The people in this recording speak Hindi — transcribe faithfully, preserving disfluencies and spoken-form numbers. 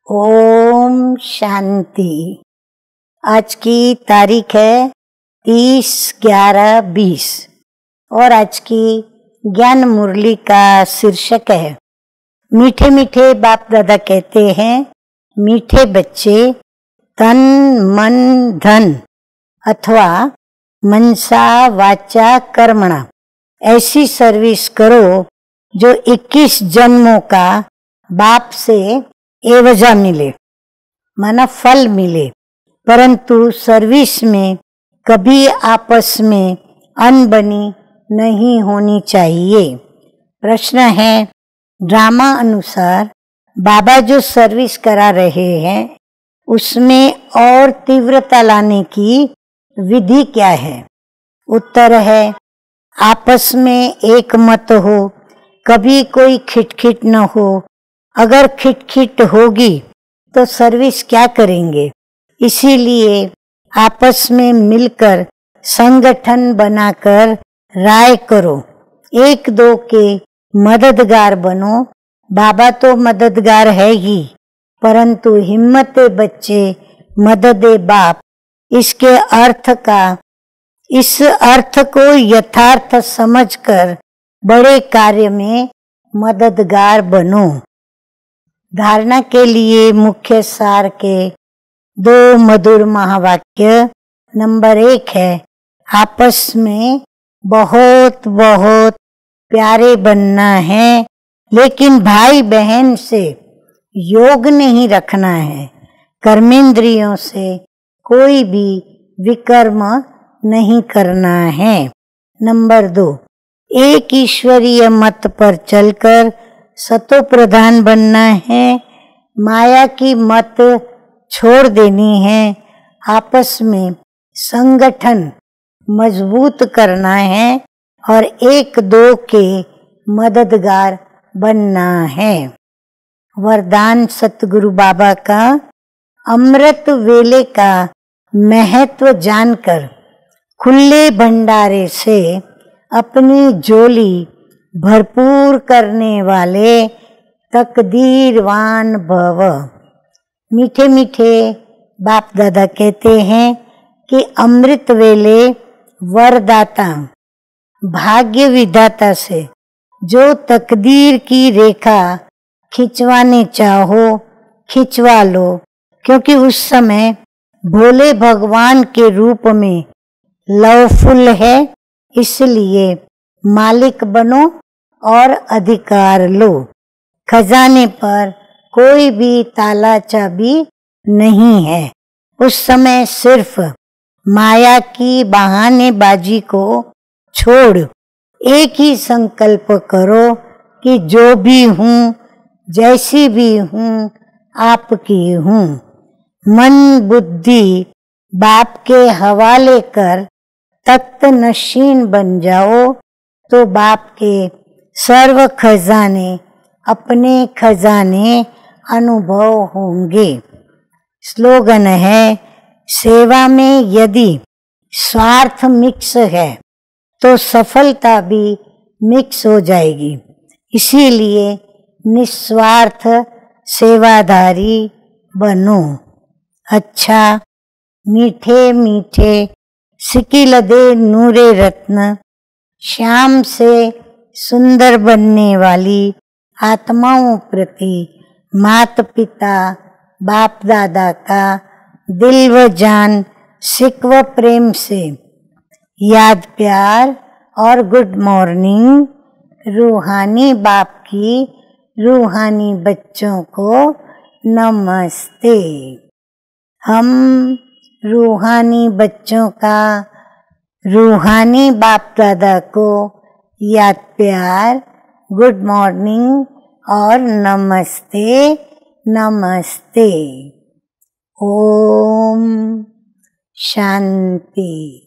ओम शांति। आज की तारीख है तीस ग्यारह बीस और आज की ज्ञान मुरली का शीर्षक है मीठे मीठे बाप दादा कहते हैं मीठे बच्चे तन मन धन अथवा मनसा वाचा कर्मणा ऐसी सर्विस करो जो इक्कीस जन्मों का बाप से एवजा मिले, माना फल मिले, परंतु सर्विस में कभी आपस में अनबनी नहीं होनी चाहिए। प्रश्न है, ड्रामा अनुसार बाबा जो सर्विस करा रहे हैं उसमें और तीव्रता लाने की विधि क्या है? उत्तर है, आपस में एक मत हो, कभी कोई खिटखिट न हो। अगर खिटखिट होगी तो सर्विस क्या करेंगे? इसीलिए आपस में मिलकर संगठन बनाकर राय करो, एक दो के मददगार बनो। बाबा तो मददगार है ही, परंतु हिम्मते बच्चे मददे बाप, इसके अर्थ का इस अर्थ को यथार्थ समझकर बड़े कार्य में मददगार बनो। धारणा के लिए मुख्य सार के दो मधुर महावाक्य। नंबर एक है, आपस में बहुत बहुत प्यारे बनना है, लेकिन भाई बहन से योग नहीं रखना है। कर्मेंद्रियों से कोई भी विकर्म नहीं करना है। नंबर दो, एक ईश्वरीय मत पर चलकर सतो प्रधान बनना है, माया की मत छोड़ देनी है। आपस में संगठन मजबूत करना है और एक दो के मददगार बनना है। वरदान सतगुरु बाबा का अमृत वेले का महत्व जानकर खुले भंडारे से अपनी झोली भरपूर करने वाले तकदीरवान भव। मीठे मीठे बाप दादा कहते हैं कि अमृत वेले वरदाता भाग्य विधाता से जो तकदीर की रेखा खिंचवाने चाहो खिंचवा लो, क्योंकि उस समय भोले भगवान के रूप में लवफुल है। इसलिए मालिक बनो और अधिकार लो। खजाने पर कोई भी ताला चाबी नहीं है। उस समय सिर्फ माया की बहानेबाजी को छोड़ एक ही संकल्प करो कि जो भी हूँ, जैसी भी हूँ, आपकी हूँ। मन बुद्धि बाप के हवाले कर तख्त नशीन बन जाओ तो बाप के सर्व खजाने अपने खजाने अनुभव होंगे। स्लोगन है, सेवा में यदि स्वार्थ मिक्स है तो सफलता भी मिक्स हो जाएगी। इसीलिए निस्वार्थ सेवाधारी बनो। अच्छा, मीठे मीठे सिकिलदे नूरे रत्न श्याम से सुंदर बनने वाली आत्माओं प्रति माता पिता बाप दादा का दिल व जान सिक व प्रेम से याद प्यार और गुड मॉर्निंग। रूहानी बाप की रूहानी बच्चों को नमस्ते। हम रूहानी बच्चों का रूहानी बाप दादा को याद प्यार, गुड मॉर्निंग और नमस्ते नमस्ते। ओम शांति।